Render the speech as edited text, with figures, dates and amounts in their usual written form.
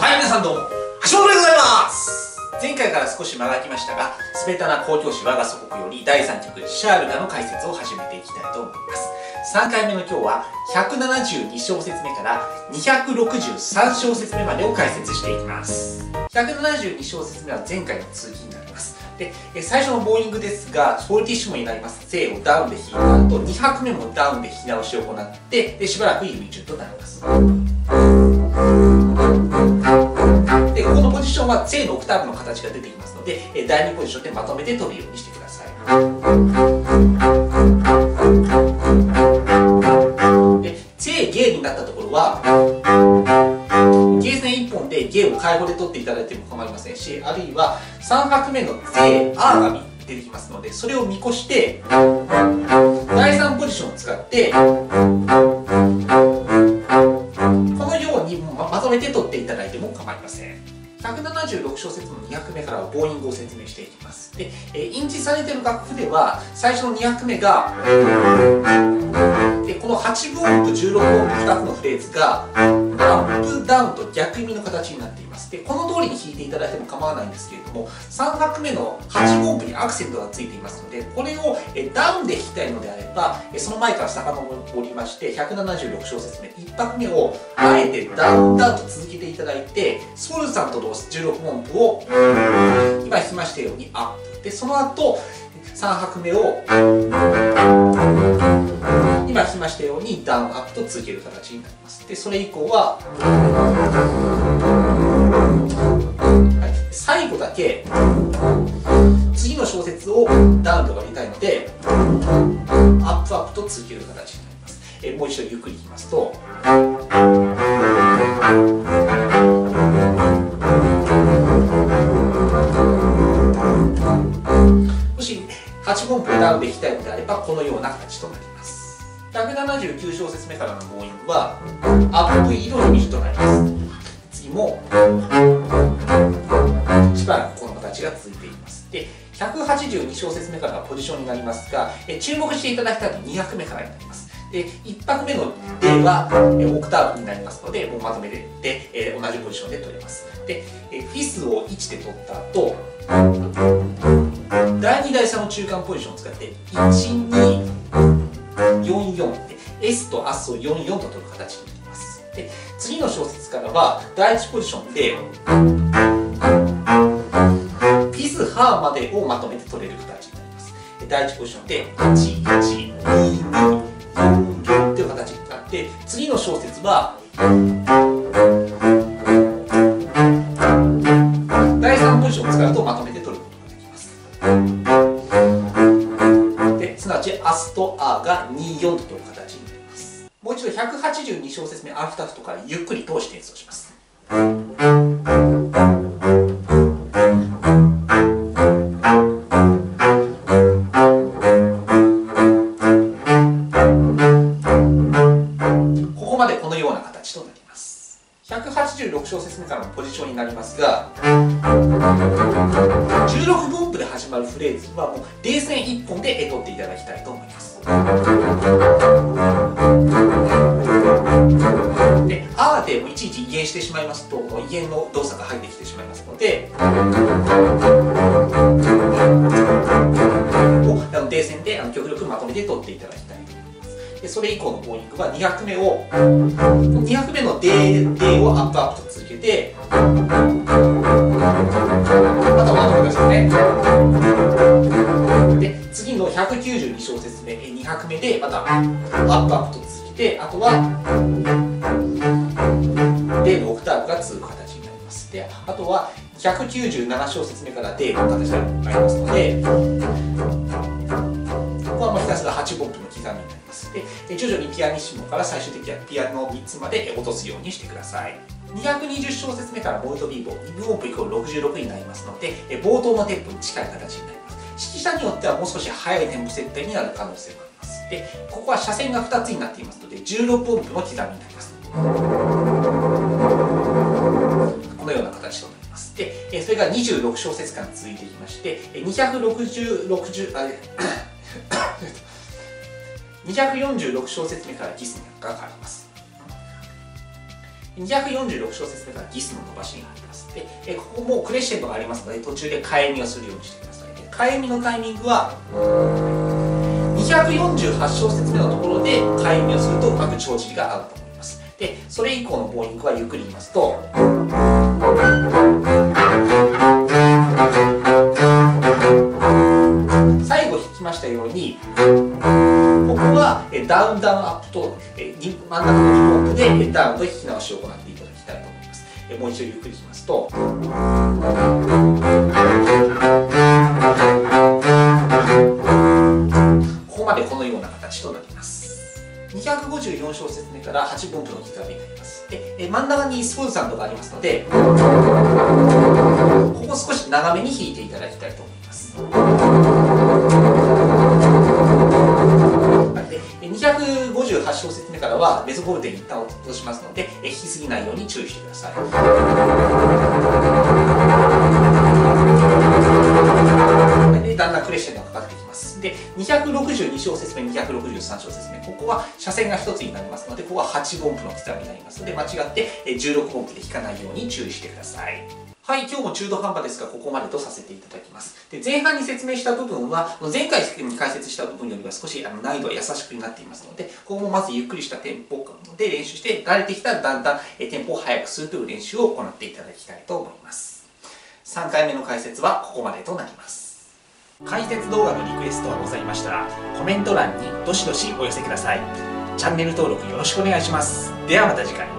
はい、皆さんどうも、橋本でございます。前回から少し間が空きましたが、スペタな公教師我が祖国より第3局シャールガの解説を始めていきたいと思います。3回目の今日は、172小節目から263小節目までを解説していきます。172小節目は前回の続きになります。で、最初のボーイングですが、フォルティッシモになります。Cをダウンで弾いた後、2拍目もダウンで弾き直しを行って、でしばらく指順となります。で、ここのポジションは C のオクターブの形が出てきますので、第2ポジションでまとめて取るようにしてください。で、C ゲーになったところは、ゲー線1本でゲーを開放で取っていただいても構いませんし、あるいは3拍目の C、R が出てきますので、それを見越して、第3ポジションを使って、このようにまとめて取っていただいても構いません。176小節の2拍目からはボーイングを説明していきます。で、印字されている楽譜では、最初の2拍目が、でこの8分音符、16分音符2つのフレーズが、アップダウンと逆意味の形になっています。で、この通りに弾いていただいても構わないんですけれども、3拍目の8分音符にアクセントがついていますので、これをダウンで弾きたいのであれば、その前から遡りまして、176小節目、1拍目をあえてダウンダウンと続けていただいて、ソルさんと同時16分音符を今弾きましたようにアップ。で、その後、3拍目を今弾きましたようにダウンアップと続ける形になります。で、それ以降は、はい、最後だけ次の小節をダウンと割りたいのでアップアップと続ける形になります。もう一度ゆっくりいきますと、もし8分音符ダウンで弾きたいのであればこのような形となります。179小節目からのボーイングはアップ移動の右となります。次もしばらくこの形が続いています。で、182小節目からがポジションになりますが、注目していただきたいのは2拍目からになります。で、1拍目の D はオクターブになりますので、もうまとめて同じポジションで取れます。で、フィスを1で取った後、第2第3の中間ポジションを使って1、2、44で S と AS を44と取る形になります。で、次の小節からは第1ポジションでピスハーまでをまとめて取れる形になります。第1ポジションで112244という形になって、次の小節は第3ポジションを使うとまとめて取ることができます。すなわち AS と A が24と取る形になります。もう一度182小節目アフタフトからゆっくり通して演奏します。ここまでこのような形となります。186小節目からのポジションになりますが、16分音符で始まるフレーズはもう冷線1本で取っていただきたいと思います。で、あーでもいちいち移弦してしまいますと、移弦の動作が入ってきてしまいますので、冷線で極力まとめて取っていただきたいと思います。で、それ以降のボーイングは2拍目を2拍目の D をアップアップと続けて、またまとめてくださいね。で、次の192小節目2拍目でまたアップアップと続けて、あとは D のオクターブが続く形になります。で、あとは197小節目から D の形がありますので、ここはもうひたすら8分音符の刻みになります。で、徐々にピアニッシモから最終的にはピアノ3つまで落とすようにしてください。220小節目からボルトビーボー、2分音符イコール66になりますので、冒頭のテンポに近い形になります。指揮者によってはもう少し速いテンポ設定になる可能性もあります。で、ここは斜線が2つになっていますので、16分音符の刻みになります。このような形となります。で、それが26小節間続いていきまして、246小節目からギスが変わります。 246小節目からギスの伸ばしがあります。で、ここもクレッシェンドがありますので、途中で替えみをするようにしてください。替えみのタイミングは248小節目のところで替えみをするとうまく帳尻が合うと思います。で、それ以降のボーイングはゆっくり言いますと、最後弾きましたように、ここはダウンダウンアップと真ん中の2音符でダウンと弾き直しを行っていただきたいと思います。もう一度ゆっくり弾きますと、ここまでこのような形となります。254小節目から8分音符の刻みになります。で、真ん中にスポーツサウンドがありますので、ここ少し長めに弾いていただきたいと思います。258小節目からはメゾボルテに一旦落としますので、弾きすぎないように注意してください。で、だんだんクレッシェンドがかかってきます。で、262小節目、263小節目、ここは斜線が1つになりますので、ここは8音符の刻みになりますので、間違って16音符で弾かないように注意してください。はい、今日も中途半端ですが、ここまでとさせていただきます。で、前半に説明した部分は、前回に解説した部分よりは少し難易度は優しくなっていますので、ここもまずゆっくりしたテンポで練習して、慣れてきたらだんだんテンポを速くするという練習を行っていただきたいと思います。3回目の解説はここまでとなります。解説動画のリクエストがございましたら、コメント欄にどしどしお寄せください。チャンネル登録よろしくお願いします。ではまた次回。